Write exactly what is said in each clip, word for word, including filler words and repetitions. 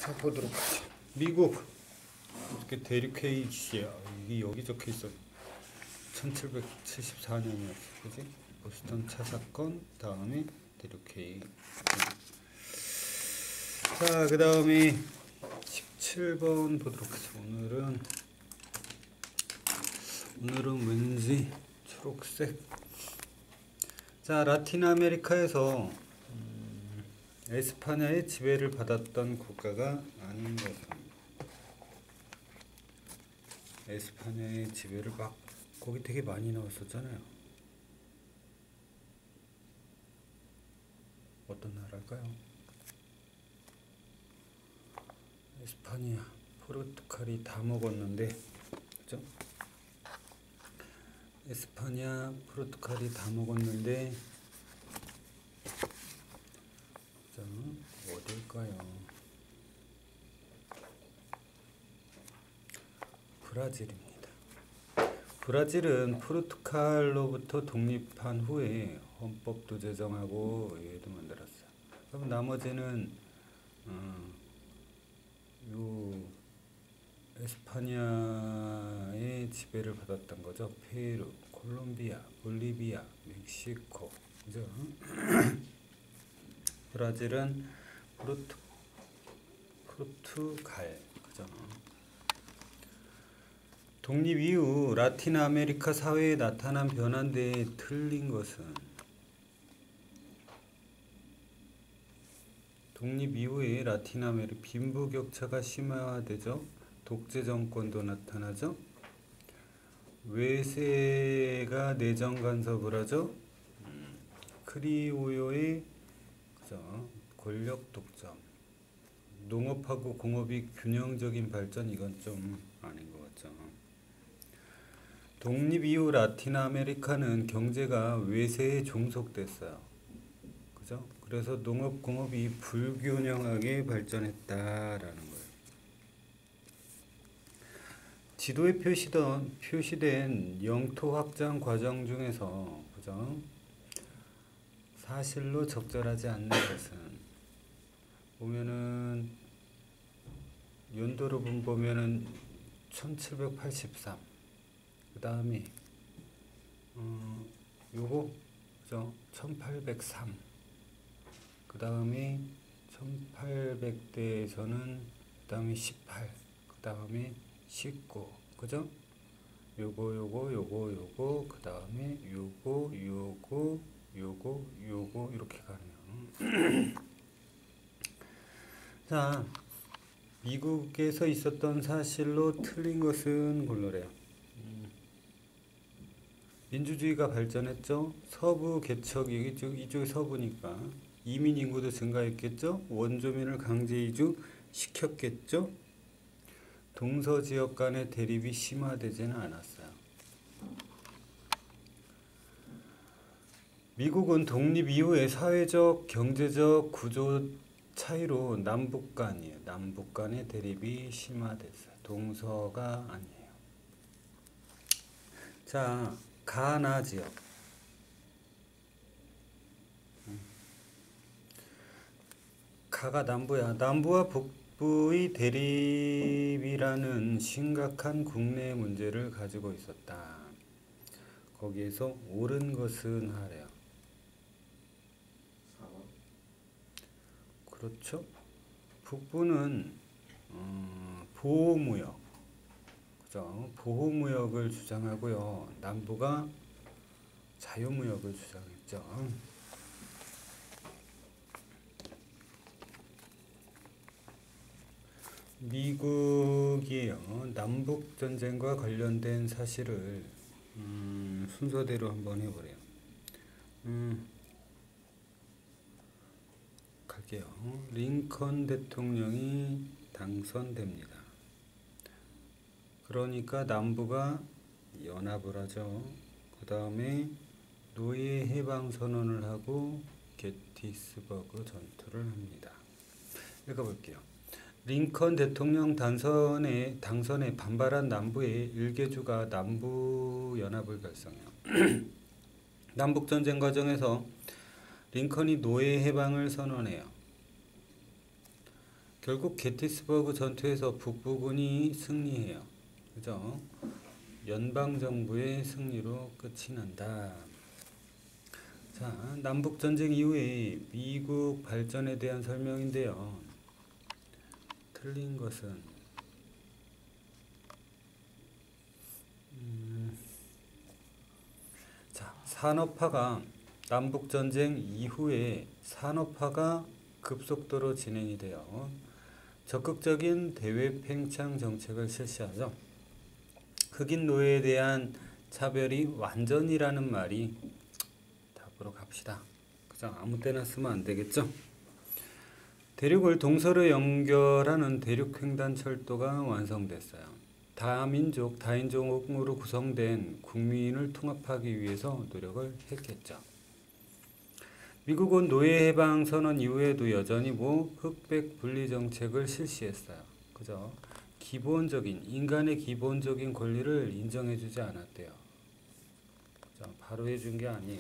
자, 보도록 하죠. 미국 이렇게 대륙회의 시야 이게 여기 적혀 있어. 천칠백칠십사 년이었어, 그지? 보스턴 차 사건 다음에 대륙회의. 자, 그 다음에 십칠 번 보도록 하죠. 오늘은 오늘은 왠지 초록색. 자, 라틴 아메리카에서 음, 에스파냐의 지배를 받았던 국가가 아닌 것은 에스파냐의 지배를 막 거기 되게 많이 나왔었잖아요. 어떤 나라일까요? 에스파냐, 포르투갈이 다 먹었는데, 그죠? 에스파냐, 포르투갈이 다 먹었는데, 자, 어딜까요? 브라질입니다. 브라질은 포르투갈로부터 독립한 후에 헌법도 제정하고 의회도 만들었어요. 그럼 나머지는 어, 요 에스파냐의 지배를 받았던 거죠. 페루, 콜롬비아, 볼리비아, 멕시코, 그죠? 브라질은 포르투, 포르투갈, 그죠? 독립 이후 라틴 아메리카 사회에 나타난 변화인데 틀린 것은 독립 이후에 라틴 아메리카 빈부격차가 심화되죠. 독재 정권도 나타나죠. 외세가 내정 간섭을 하죠. 음, 크리오요의 그죠? 권력 독점, 농업하고 공업이 균형적인 발전, 이건 좀 아닌 것 같죠. 독립 이후 라틴 아메리카는 경제가 외세에 종속됐어요. 그죠? 그래서 농업 공업이 불균형하게 발전했다라는 거예요. 지도에 표시된, 표시된 영토 확장 과정 중에서, 그죠? 사실로 적절하지 않는 것은, 보면은, 연도로 보면은 천칠백팔십삼, 그 다음에, 어, 요거, 그죠? 천팔백삼, 그 다음에 천팔백 대에서는, 그 다음에 십팔, 그 다음에 십구, 그죠? 요거 요거 요거 요거 그 다음에 요거 요거 요거 요거 이렇게 가네요. 자, 미국에서 있었던 사실로 틀린 것은 골라래요. 음. 민주주의가 발전했죠. 서부 개척이 이쪽, 이쪽이 서부니까 이민 인구도 증가했겠죠. 원주민을 강제 이주 시켰겠죠. 동서지역 간의 대립이 심화되지는 않았어요. 미국은 독립 이후에 사회적, 경제적 구조 차이로 남북 간이에요. 남북 간의 대립이 심화됐어요. 동서가 아니에요. 자, 가나 지역. 가가 남부야. 남부와 북부의 대립이라는 심각한 국내 문제를 가지고 있었다. 거기에서 옳은 것은 하래요. 그렇죠? 북부는 어, 보호무역, 그죠? 보호무역을 주장하고요. 남부가 자유무역을 주장했죠. 미국이요, 남북전쟁과 관련된 사실을 음, 순서대로 한번 해보래요. 음, 갈게요. 링컨 대통령이 당선됩니다. 그러니까 남부가 연합을 하죠. 그 다음에 노예 해방 선언을 하고 게티스버그 전투를 합니다. 읽어볼게요. 링컨 대통령 당선에, 당선에 반발한 남부의 일개주가 남부연합을 결성해요. 남북전쟁 과정에서 링컨이 노예 해방을 선언해요. 결국 게티스버그 전투에서 북부군이 승리해요. 그죠? 연방정부의 승리로 끝이 난다. 자, 남북전쟁 이후에 미국 발전에 대한 설명인데요. 틀린 것은 음, 자, 산업화가 남북전쟁 이후에 산업화가 급속도로 진행이 되어 적극적인 대외 팽창 정책을 실시하죠. 흑인 노예에 대한 차별이 완전이라는 말이 답으로 갑시다. 그죠? 아무 때나 쓰면 안 되겠죠? 대륙을 동서로 연결하는 대륙횡단철도가 완성됐어요. 다민족, 다인종으로 구성된 국민을 통합하기 위해서 노력을 했겠죠. 미국은 노예 해방 선언 이후에도 여전히 뭐 흑백 분리 정책을 실시했어요. 그죠? 기본적인 인간의 기본적인 권리를 인정해주지 않았대요. 그죠? 바로 해준 게 아니에요.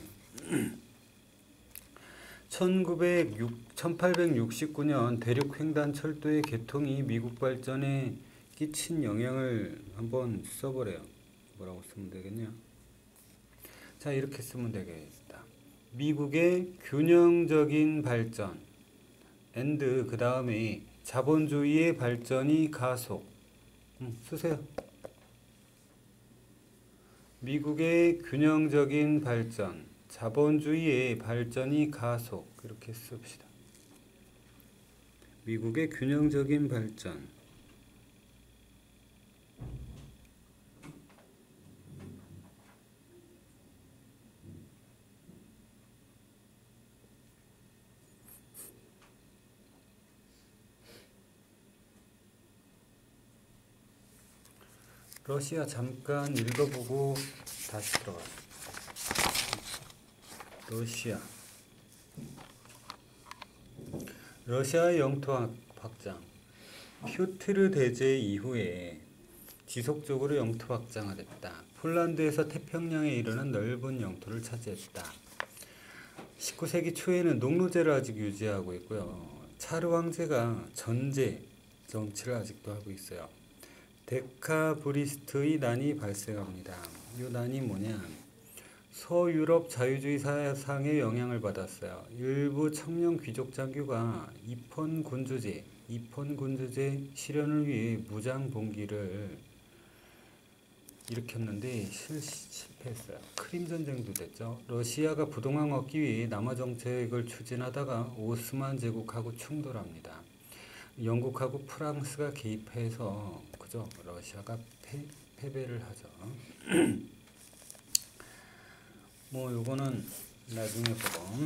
천팔백육십구 년 대륙횡단철도의 개통이 미국 발전에 끼친 영향을 한번 써보래요. 뭐라고 쓰면 되겠냐? 자, 이렇게 쓰면 되겠다. 미국의 균형적인 발전 and 그 다음에 자본주의의 발전이 가속. 음, 쓰세요. 미국의 균형적인 발전, 자본주의의 발전이 가속. 이렇게 씁시다. 미국의 균형적인 발전. 러시아 잠깐 읽어보고 다시 들어가. 러시아. 러시아의 영토 확장. 퓨트르 대제 이후에 지속적으로 영토 확장을 했다. 폴란드에서 태평양에 이르는 넓은 영토를 차지했다. 십구 세기 초에는 농노제를 아직 유지하고 있고요. 차르 황제가 전제 정치를 아직도 하고 있어요. 데카브리스트의 난이 발생합니다. 이 난이 뭐냐? 서유럽 자유주의 사상의 영향을 받았어요. 일부 청년 귀족 장교가 입헌 군주제, 입헌 군주제 실현을 위해 무장 봉기를 일으켰는데 실, 실패했어요. 크림 전쟁도 됐죠. 러시아가 부동항 얻기 위해 남하 정책을 추진하다가 오스만 제국하고 충돌합니다. 영국하고 프랑스가 개입해서 그죠? 러시아가 패, 패배를 하죠. 뭐 요거는 나중에 보고.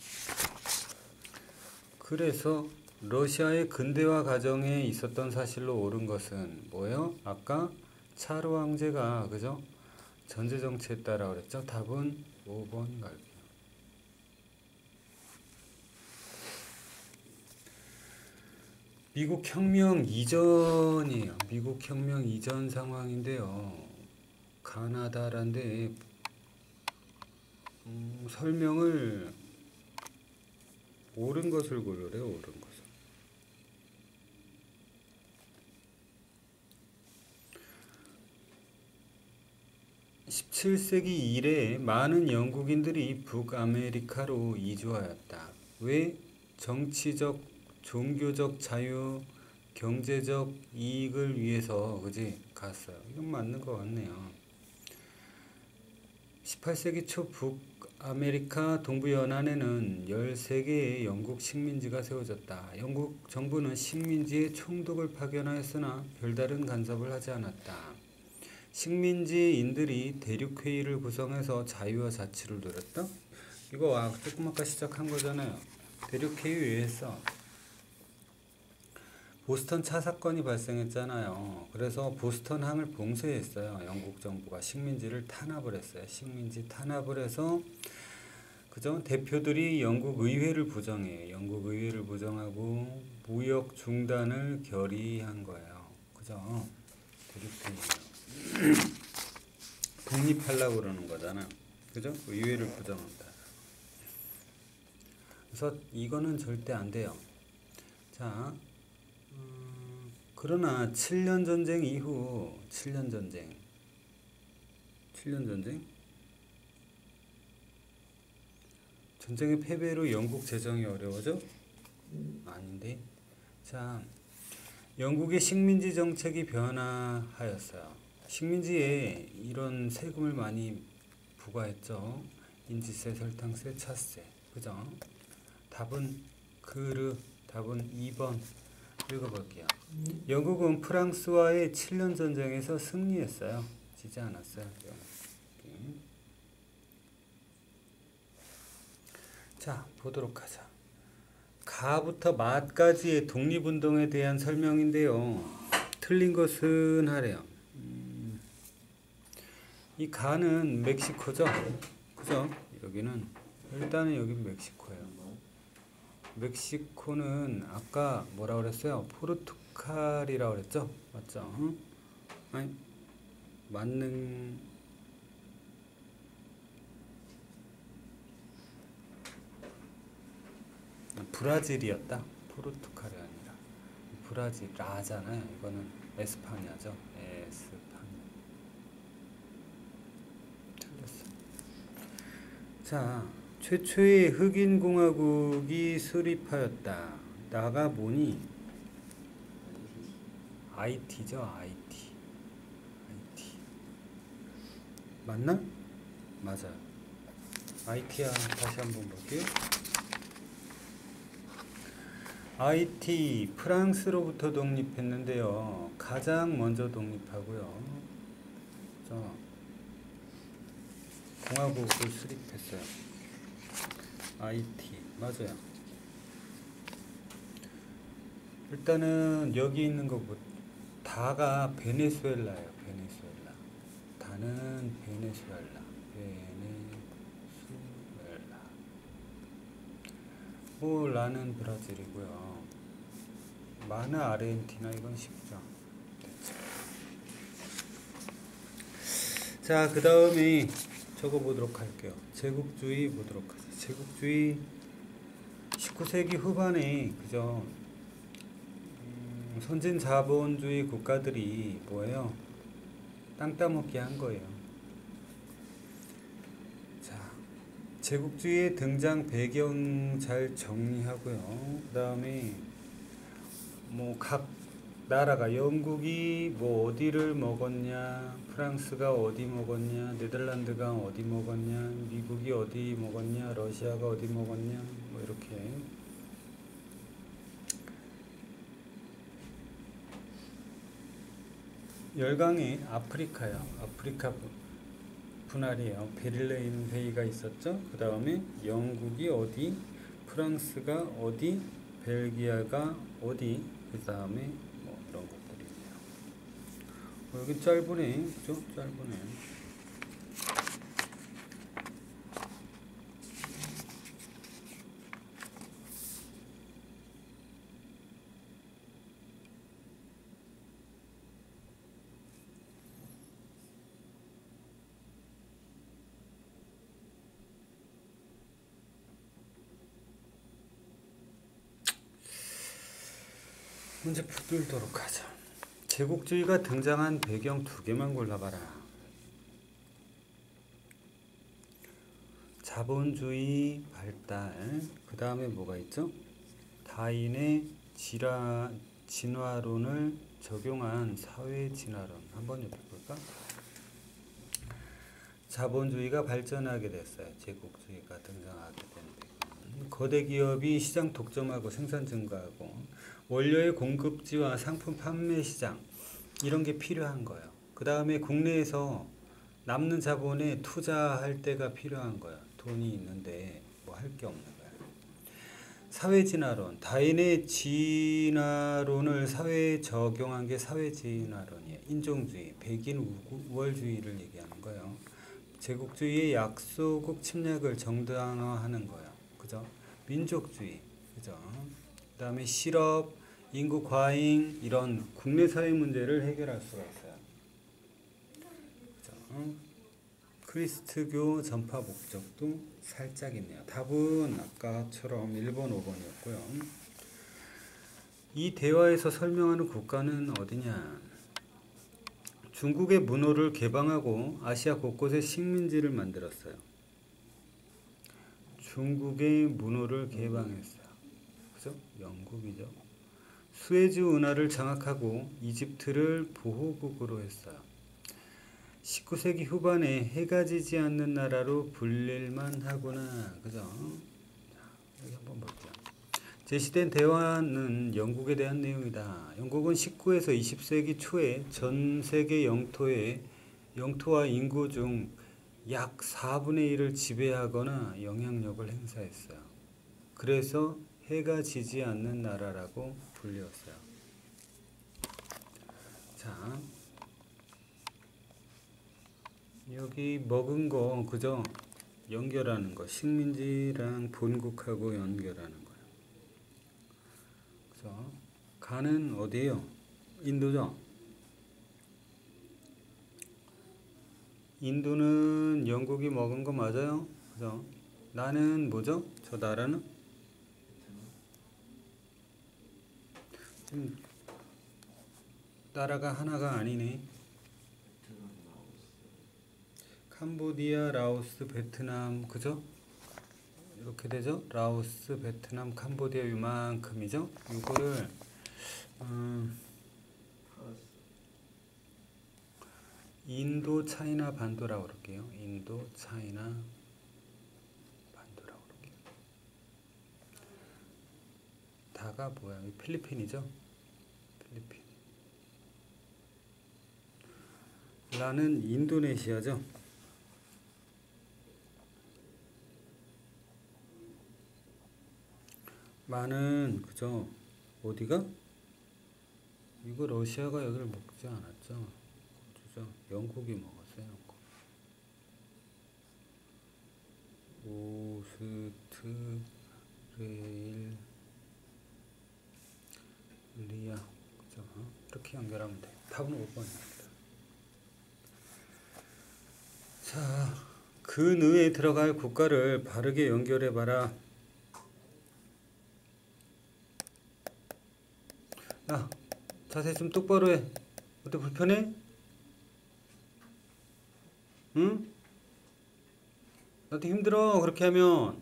그래서 러시아의 근대화 과정에 있었던 사실로 옳은 것은 뭐예요? 아까 차르 황제가 그죠? 전제 정치했다라 그랬죠? 답은 오 번 갈게요. 미국 혁명 이전이에요. 미국 혁명 이전 상황인데요. 가나다란데 음, 설명을 옳은 것을 고르래요. 옳은 것을. 십칠 세기 이래 많은 영국인들이 북아메리카로 이주하였다. 왜? 정치적, 종교적 자유, 경제적 이익을 위해서 그지 갔어요. 이건 맞는 것 같네요. 십팔 세기 초 북아메리카 동부 연안에는 열세 개의 영국 식민지가 세워졌다. 영국 정부는 식민지에 총독을 파견하였으나 별다른 간섭을 하지 않았다. 식민지인들이 대륙회의를 구성해서 자유와 자치를 누렸다? 이거 아, 조금 아까 시작한 거잖아요. 대륙회의 왜 했어? 보스턴 차 사건이 발생했잖아요. 그래서 보스턴 항을 봉쇄했어요. 영국 정부가 식민지를 탄압을 했어요. 식민지 탄압을 해서 그죠? 대표들이 영국 의회를 부정해. 영국 의회를 부정하고 무역 중단을 결의한 거예요. 그죠? 대륙회의. 독립하려고 그러는 거잖아. 그죠? 의회를 부정한다. 그래서 이거는 절대 안 돼요. 자, 그러나 칠 년 전쟁 이후 칠 년 전쟁 칠 년 전쟁 전쟁의 패배로 영국 재정이 어려워져? 아닌데. 자, 영국의 식민지 정책이 변화하였어요. 식민지에 이런 세금을 많이 부과했죠. 인지세, 설탕세, 차세. 그죠? 답은 그르. 답은 이 번. 읽어볼게요. 영국은 프랑스와의 칠 년 전쟁에서 승리했어요. 지지 않았어요. 자, 보도록 하자. 가부터 마까지의 독립운동에 대한 설명인데요. 틀린 것은 하래요. 음, 이 가는 멕시코죠. 그죠? 여기는 일단은 여기 멕시코예요. 멕시코는 아까 뭐라 그랬어요? 포르투갈이라고 그랬죠? 맞죠? 응? 아니, 맞는 브라질이었다. 포르투갈이 아니라 브라질 라잖아요. 이거는 에스파냐죠. 에스파냐. 틀렸어. 자, 최초의 흑인 공화국이 수립하였다. 나가 뭐니? 아이티죠. 아이티. 아이티. 맞나? 맞아요. 아이티야. 다시 한번 볼게요. 아이티 프랑스로부터 독립했는데요. 가장 먼저 독립하고요. 저 공화국을 수립했어요. 아이티 맞아요. 일단은 여기 있는 거고 다가 베네수엘라예요. 베네수엘라. 다는 베네수엘라. 베네수엘라. 뭐 라는 브라질이고요. 마는 아르헨티나. 이건 쉽죠. 자, 그 다음에 저거 보도록 할게요. 제국주의 보도록 하죠. 제국주의 십구 세기 후반에 그죠? 음, 선진 자본주의 국가들이 뭐예요? 땅 따먹기 한 거예요. 자, 제국주의의 등장 배경 잘 정리하고요. 그 다음에 뭐 각 나라가 영국이 뭐 어디를 먹었냐, 프랑스가 어디 먹었냐, 네덜란드가 어디 먹었냐, 미국이 어디 먹었냐, 러시아가 어디 먹었냐, 뭐 이렇게. 열강이 아프리카요. 아프리카 분할이에요. 베를린 회의가 있었죠. 그 다음에 영국이 어디, 프랑스가 어디, 벨기아가 어디, 그 다음에 뭐 이런 것들이네요. 어, 여기 짧으네. 그죠? 짧으네. 문제 풀도록 하자. 제국주의가 등장한 배경 두 개만 골라봐라. 자본주의 발달. 그 다음에 뭐가 있죠? 다인의 지라, 진화론을 적용한 사회 진화론. 한번 엿볼까? 자본주의가 발전하게 됐어요. 제국주의가 등장하게 된 배경. 거대 기업이 시장 독점하고 생산 증가하고 원료의 공급지와 상품 판매 시장 이런 게 필요한 거예요. 그 다음에 국내에서 남는 자본에 투자할 때가 필요한 거예요. 돈이 있는데 뭐 할 게 없는 거예요. 사회진화론, 다인의 진화론을 사회에 적용한 게 사회진화론이에요. 인종주의, 백인 우월주의를 얘기하는 거예요. 제국주의의 약소국 침략을 정당화하는 거예요. 그죠? 민족주의, 그죠? 그 다음에 실업, 인구 과잉 이런 국내 사회 문제를 해결할 수가 있어요. 그죠? 크리스트교 전파 목적도 살짝 있네요. 답은 아까처럼 일 번, 오 번이었고요. 이 대화에서 설명하는 국가는 어디냐? 중국의 문호를 개방하고 아시아 곳곳에 식민지를 만들었어요. 중국의 문호를 개방했어요. 그죠? 영국이죠. 수에즈 운하를 장악하고 이집트를 보호국으로 했어요. 십구 세기 후반에 해가 지지 않는 나라로 불릴만 하구나. 그죠? 자, 여기 한번 볼게요. 제시된 대화는 영국에 대한 내용이다. 영국은 십구에서 이십 세기 초에 전 세계 영토에, 영토와 인구 중 약 사분의 일을 지배하거나 영향력을 행사했어요. 그래서 해가 지지 않는 나라라고 불렸어요. 자, 여기 먹은 거, 그죠? 연결하는 거. 식민지랑 본국하고 연결하는 거예요. 그죠? 가는 어디예요? 인도죠? 인도는 영국이 먹은 거 맞아요? 그죠? 나는 뭐죠? 저 나라는? 지금 나라가 하나가 아니네. 캄보디아, 라오스, 베트남, 그죠? 이렇게 되죠? 라오스, 베트남, 캄보디아 요만큼이죠? 이거를 음, 인도, 차이나, 반도라고 그럴게요. 인도, 차이나, 반도라고 그럴게요. 다가 뭐야? 필리핀이죠? 필리핀. 라는 인도네시아죠? 많은, 그죠? 어디가? 이거 러시아가 여기를 먹지 않았죠? 그죠? 영국이 먹었어요. 영국. 오스트레일 리아, 그죠? 이렇게 연결하면 돼. 답은 오 번입니다. 자, 그 느에 들어갈 국가를 바르게 연결해봐라. 야, 자세 좀 똑바로 해. 어때, 불편해? 응? 나도 힘들어, 그렇게 하면.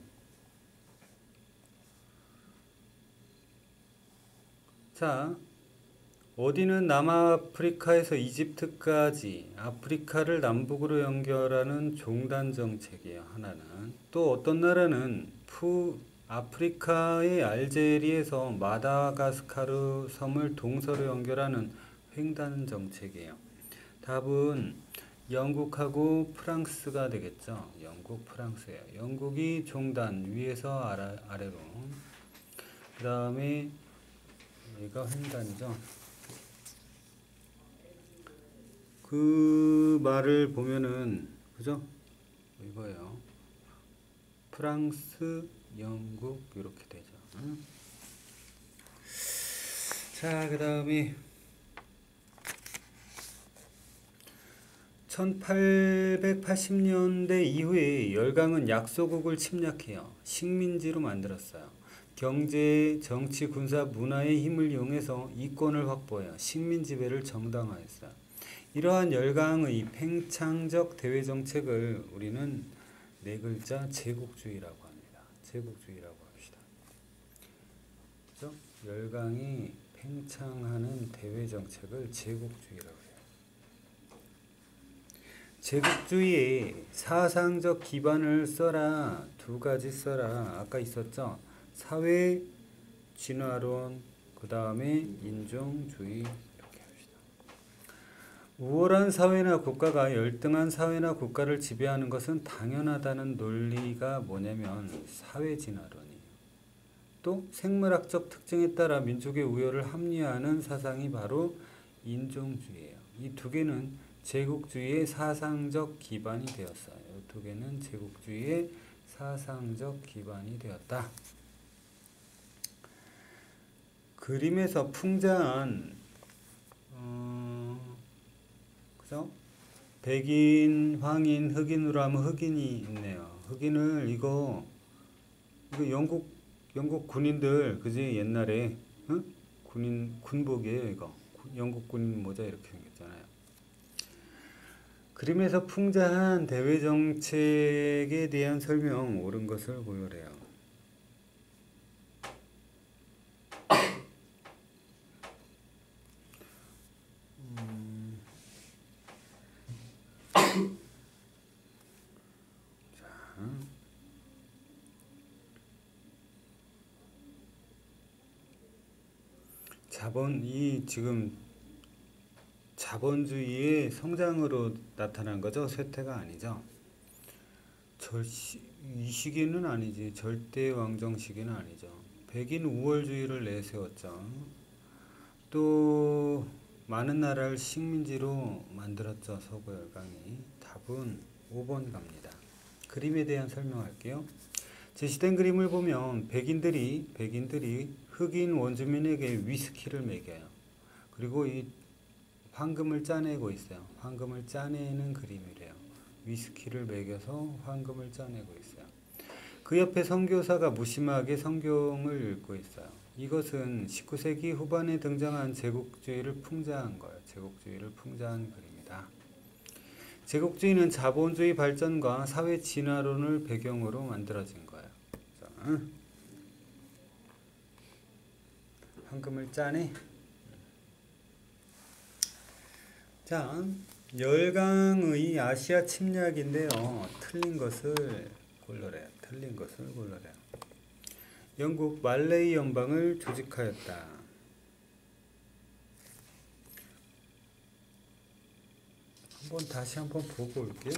자, 어디는 남아프리카에서 이집트까지 아프리카를 남북으로 연결하는 종단 정책이에요. 하나는. 또 어떤 나라는 푸 아프리카의 알제리에서 마다가스카르 섬을 동서로 연결하는 횡단 정책이에요. 답은 영국하고 프랑스가 되겠죠. 영국, 프랑스예요. 영국이 종단 위에서 아래, 아래로. 그 다음에 얘가 횡단이죠. 그 말을 보면은, 그죠? 이거예요. 프랑스, 영국 이렇게 되죠. 응? 자, 그 다음에 천팔백팔십 년대 이후에 열강은 약소국을 침략해요. 식민지로 만들었어요. 경제, 정치, 군사, 문화의 힘을 이용해서 이권을 확보해요. 식민 지배를 정당화했어요. 이러한 열강의 팽창적 대외 정책을 우리는 네 글자 제국주의라고 합니다. 제국주의라고 합시다. 그죠? 열강이 팽창하는 대외 정책을 제국주의라고 해요. 제국주의의 사상적 기반을 써라. 두 가지 써라. 아까 있었죠? 사회 진화론, 그 다음에 인종주의. 우월한 사회나 국가가 열등한 사회나 국가를 지배하는 것은 당연하다는 논리가 뭐냐면 사회진화론이에요. 또 생물학적 특징에 따라 민족의 우열을 합리화하는 사상이 바로 인종주의예요. 이 두 개는 제국주의의 사상적 기반이 되었어요. 이 두 개는 제국주의의 사상적 기반이 되었다. 그림에서 풍자한 어, 그죠? 백인, 황인, 흑인으로 하면 흑인이 있네요. 흑인을 이거 이거 영국 영국 군인들 그지 옛날에 응? 군인 군복이에요 이거. 영국 군인 모자 이렇게 생겼잖아요. 그림에서 풍자한 대외 정책에 대한 설명 옳은 것을 고르래요. 음. 자. 자본 이 지금 자본주의의 성장으로 나타난 거죠. 쇠퇴가 아니죠. 절시, 이 시기는 아니지. 절대 왕정 시기는 아니죠. 백인 우월주의를 내세웠죠. 또 많은 나라를 식민지로 만들었죠. 서구 열강이. 답은 오 번 갑니다. 그림에 대한 설명할게요. 제시된 그림을 보면 백인들이 백인들이 흑인 원주민에게 위스키를 먹여요. 그리고 이 황금을 짜내고 있어요. 황금을 짜내는 그림이래요. 위스키를 먹여서 황금을 짜내고 있어요. 그 옆에 선교사가 무심하게 성경을 읽고 있어요. 이것은 십구 세기 후반에 등장한 제국주의를 풍자한 거예요. 제국주의를 풍자한 그림이다. 제국주의는 자본주의 발전과 사회 진화론을 배경으로 만들어진 거예요. 자, 황금을 짜내. 자, 열강의 아시아 침략인데요. 틀린 것을 골라래요. 틀린 것을 골라래요. 영국 말레이 연방을 조직하였다. 한번 다시 한번 보고 올게요.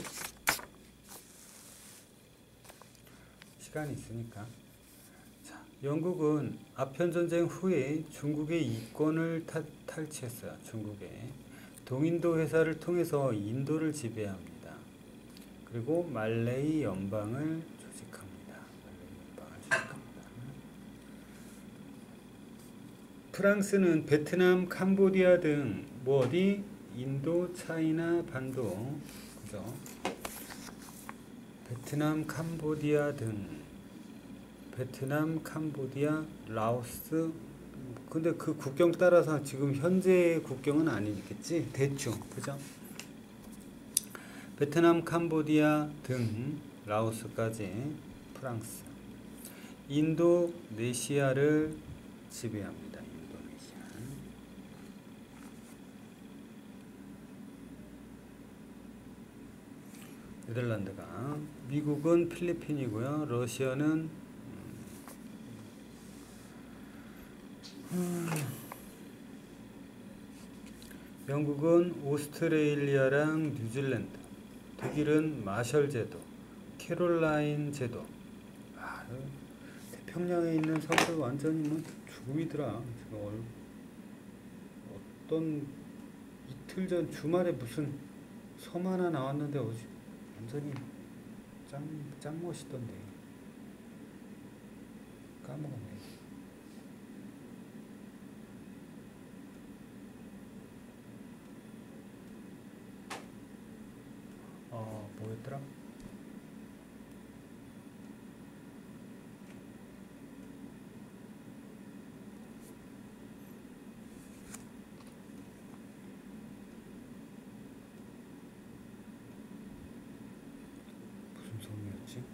시간이 있으니까. 자, 영국은 아편전쟁 후에 중국의 이권을 타, 탈취했어요. 중국에. 동인도 회사를 통해서 인도를 지배합니다. 그리고 말레이 연방을 조직합니다. 말레이 연방을 조직합니다. 프랑스는 베트남, 캄보디아 등 뭐 어디 인도, 차이나, 반도, 그죠? 베트남, 캄보디아 등 베트남, 캄보디아, 라오스. 근데 그 국경 따라서 지금 현재 국경은 아니겠지? 대충, 그죠? 베트남, 캄보디아 등 라오스까지 프랑스. 인도네시아를 지배합니다. 인도네시아. 네덜란드가. 미국은 필리핀이고요. 러시아는 음, 영국은 오스트레일리아랑 뉴질랜드, 독일은 마셜 제도, 캐롤라인 제도. 아, 태평양에 있는 섬들 완전히 뭐 죽음이더라. 지금 어떤 이틀 전 주말에 무슨 섬 하나 나왔는데 어지 완전히 짱, 짱 멋있던데. 까먹었네. 어, 뭐였더라? 무슨 섬이었지?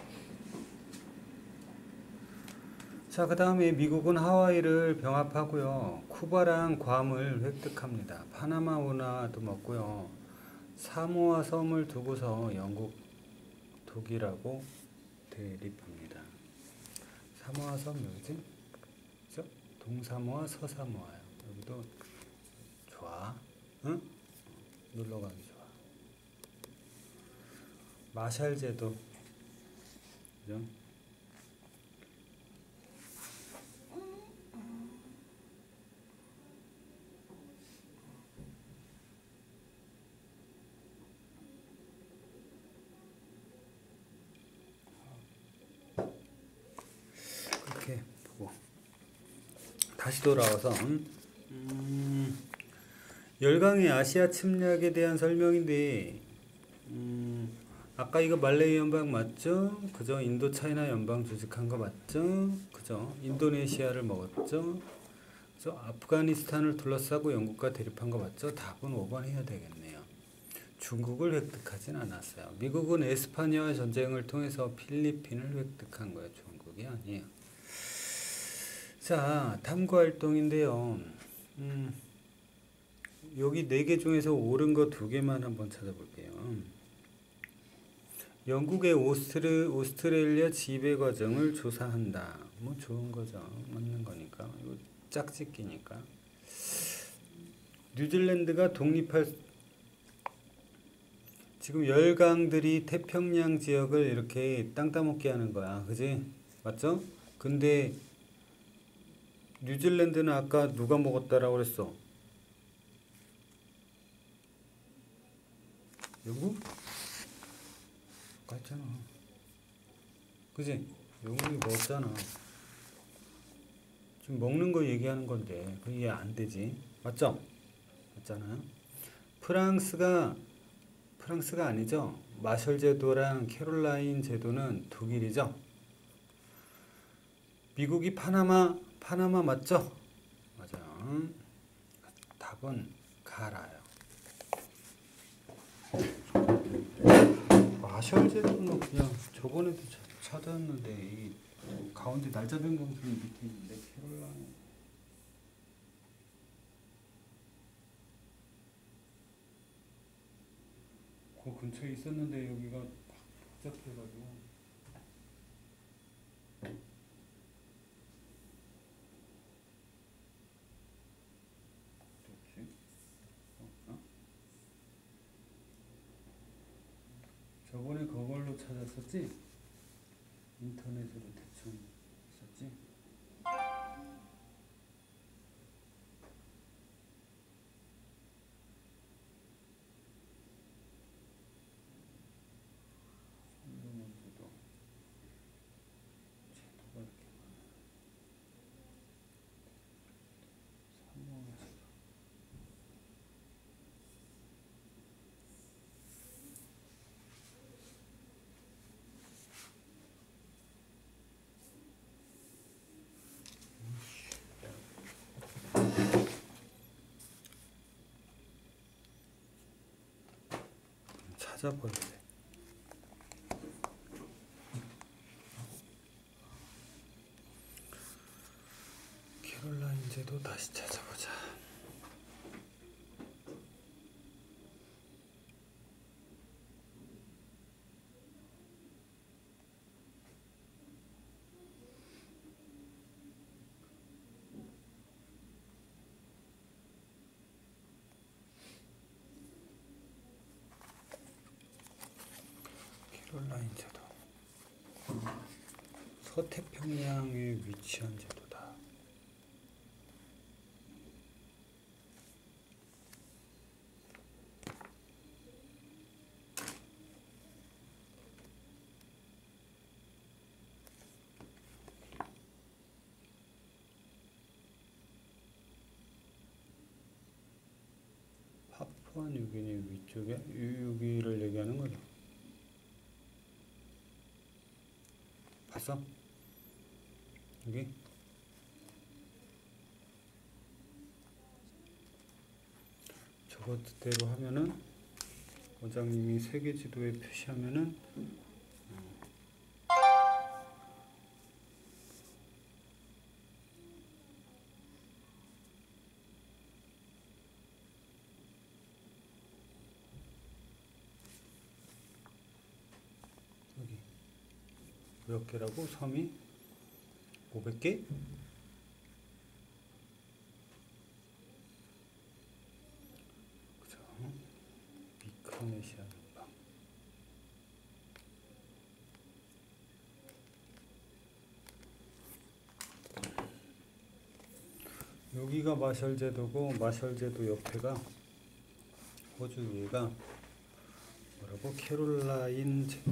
자, 그 다음에 미국은 하와이를 병합하고요. 쿠바랑 괌을 획득합니다. 파나마 운하도 먹고요. 사모아 섬을 두고서 영국, 독일하고 대립합니다. 사모아 섬 여기지? 그죠? 동사모아, 서사모아요. 여기도 좋아. 응? 놀러가기 좋아. 마샬 제도. 그죠? 이렇게 보고 다시 돌아와서 음, 열강의 아시아 침략에 대한 설명인데 음, 아까 이거 말레이 연방 맞죠? 그죠? 인도 차이나 연방 조직한 거 맞죠? 그죠? 인도네시아를 먹었죠? 그래서 아프가니스탄을 둘러싸고 영국과 대립한 거 맞죠? 답은 오 번 해야 되겠네요. 중국을 획득하진 않았어요. 미국은 에스파니아 전쟁을 통해서 필리핀을 획득한 거예요. 중국이 아니에요. 자, 탐구활동인데요. 음, 여기 네 개 중에서 옳은 거 두 개만 한번 찾아볼게요. 영국의 오스트레, 오스트레일리아 지배 과정을 조사한다. 뭐 좋은 거죠. 맞는 거니까. 이거 짝짓기니까. 뉴질랜드가 독립할 지금 열강들이 태평양 지역을 이렇게 땅 따먹게 하는 거야. 그지? 맞죠? 근데 뉴질랜드는 아까 누가 먹었다라고 그랬어? 영국? 맞잖아. 그지? 영국이 먹었잖아. 지금 먹는 거 얘기하는 건데 그게 안 되지. 맞죠? 맞잖아요. 프랑스가 프랑스가 아니죠. 마셜 제도랑 캐롤라인 제도는 독일이죠. 미국이 파나마 파나마 맞죠? 맞아요. 답은 가라요. 마셜 제도는 그냥 저번에도 찾았는데 이 가운데 날짜 변경선이 밑에 있는데 캐롤라인 그 근처에 있었는데 여기가 복잡해가지고 그렇지? 어? 저번에 그걸로 찾았었지? 인터넷으로 대충 했었지? 선로먼트도 제도가 이렇게 많아. 선로먼트 찾아봐야 돼. 캐롤라인 제도 다시 찾아보자. 캐롤라인 제도. 서태평양에 위치한 제도다. 파푸아뉴기니 위쪽에 여기를 얘기하는 거죠. 봤어? 여기? 저것대로 하면은 원장님이 세계 지도에 표시하면은 여기 몇 개라고? 섬이? 오백 개? 그죠? 미크로네시아 연방. 여기가 마셜 제도고 마셜 제도 옆에가 호주 위가 뭐라고? 캐롤라인 제도.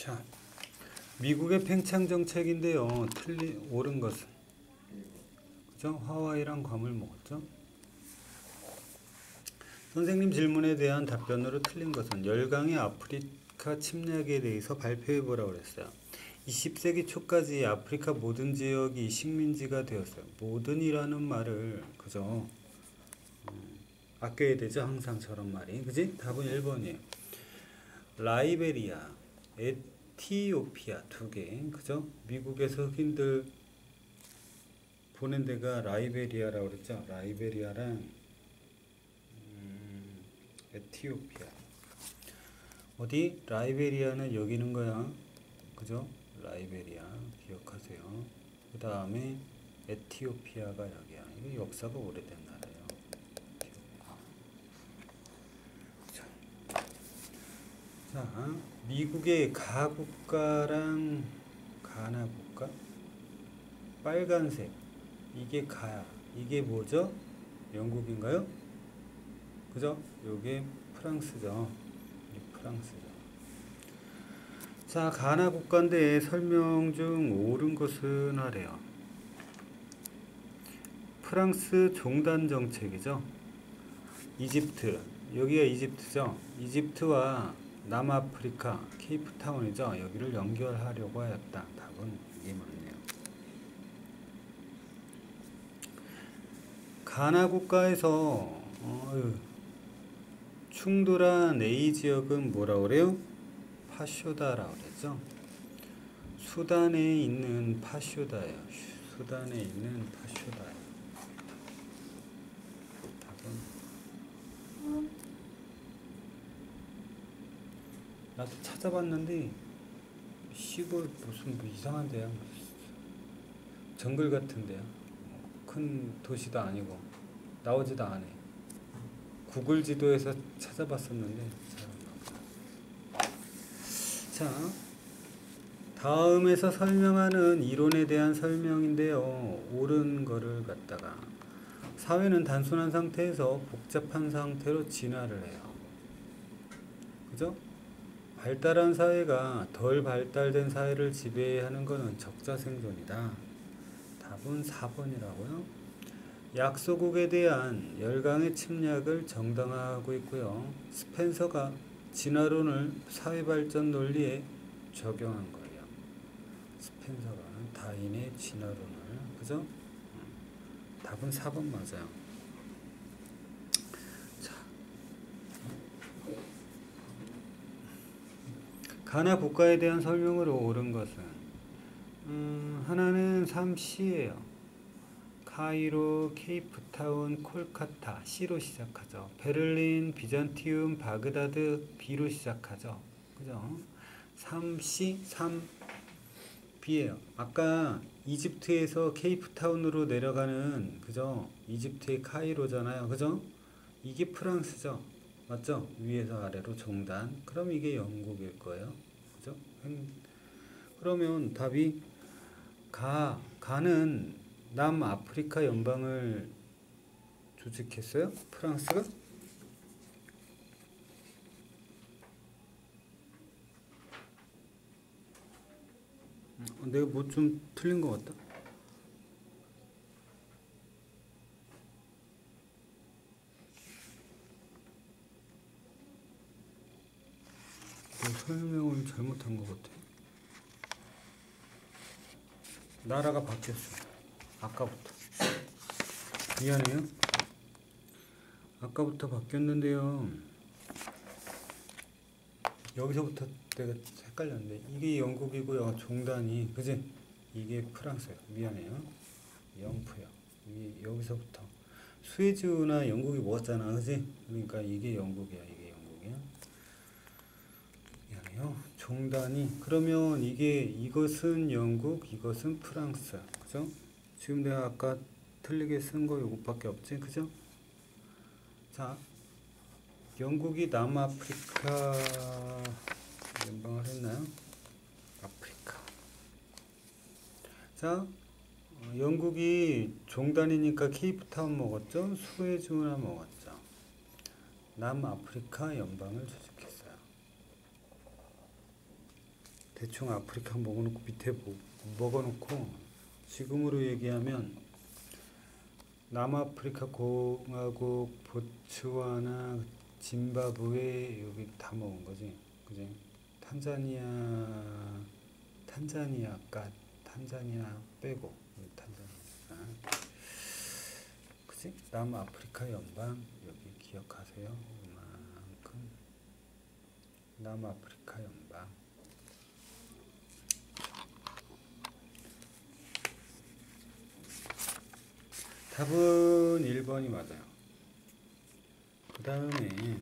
자, 미국의 팽창 정책인데요. 틀리 옳은 것은 그죠? 하와이랑 괌을 먹었죠. 선생님 질문에 대한 답변으로 틀린 것은 열강의 아프리카 침략에 대해서 발표해보라고 그랬어요. 이십 세기 초까지 아프리카 모든 지역이 식민지가 되었어요. 모든이라는 말을 그죠? 음, 아껴야 되죠. 항상 저런 말이. 그지? 답은 일 번이에요. 라이베리아, 에티오피아 두 개. 그죠? 미국에서 흑인들 보낸 데가 라이베리아라고 그랬죠. 라이베리아랑 음, 에티오피아. 어디? 라이베리아는 여기 있는 거야. 그죠? 라이베리아 기억하세요. 그 다음에 에티오피아가 여기야. 이거 역사가 오래된 나라예요. 자, 자, 미국의 가국가랑 가나 국가? 빨간색 이게 가야. 이게 뭐죠? 영국인가요? 그죠? 요게 프랑스죠. 이 프랑스죠. 자, 가나 국가인데 설명 중 옳은 것은 하래요. 프랑스 종단 정책이죠. 이집트, 여기가 이집트죠. 이집트와 남아프리카 케이프타운이죠. 여기를 연결하려고 하였다. 답은 이게 맞네요. 가나 국가에서 어, 충돌한 A 지역은 뭐라 그래요? 파쇼다라고 그러죠. 수단에 있는 파쇼다예요. 수단에 있는 파쇼다예요. 답은 나도 찾아봤는데 시골 무슨 뭐 이상한 데야. 정글 같은 데야. 큰 도시도 아니고 나오지도 않아. 구글 지도에서 찾아봤었는데 자, 다음에서 설명하는 이론에 대한 설명인데요. 옳은 거를 갖다가 사회는 단순한 상태에서 복잡한 상태로 진화를 해요. 그죠? 발달한 사회가 덜 발달된 사회를 지배하는 것은 적자생존이다. 답은 사 번이라고요. 약소국에 대한 열강의 침략을 정당화하고 있고요. 스펜서가 진화론을 사회발전 논리에 적용한 거예요. 스펜서가 다윈의 진화론을. 그죠? 답은 사 번 맞아요. 자, 가나 국가에 대한 설명으로 옳은 것은 음, 하나는 삼 시예요. 카이로, 케이프타운, 콜카타 C로 시작하죠. 베를린, 비잔티움, 바그다드 B로 시작하죠. 그죠? 삼 시, 삼 B예요. 아까 이집트에서 케이프타운으로 내려가는 그죠? 이집트의 카이로잖아요. 그죠? 이게 프랑스죠. 맞죠? 위에서 아래로 종단. 그럼 이게 영국일 거예요. 그죠? 그러면 답이 가, 가는 남아프리카 연방을 조직했어요? 프랑스가? 어, 내가 뭐 좀 틀린 것 같다. 설명을 잘못한 것 같아. 나라가 바뀌었어. 아까부터. 미안해요. 아까부터 바뀌었는데요. 여기서부터 내가 헷갈렸는데 이게 영국이고요. 종단이 그지? 이게 프랑스예요. 미안해요. 영프요. 이게 여기서부터 스웨즈나 영국이 먹었잖아. 그지? 그러니까 이게 영국이야. 이게 영국이야. 미안해요. 종단이 그러면 이게 이것은 영국, 이것은 프랑스. 그죠? 지금 내가 아까 틀리게 쓴 거 요것밖에 없지, 그죠? 자, 영국이 남아프리카 연방을 했나요? 아프리카. 자, 어, 영국이 종단이니까 케이프타운 먹었죠? 스웨즈나 먹었죠? 남아프리카 연방을 조직했어요. 대충 아프리카 먹어놓고 밑에 뭐- 먹어놓고 지금으로 얘기하면 남아프리카 공화국, 보츠와나, 짐바브웨 여기 다 먹은 거지, 그지? 탄자니아, 탄자니아가 탄자니아 빼고 탄자니아, 그지? 남아프리카 연방 여기 기억하세요. 이만큼 남아프리카 연방. 답은 일 번이 맞아요. 그 다음에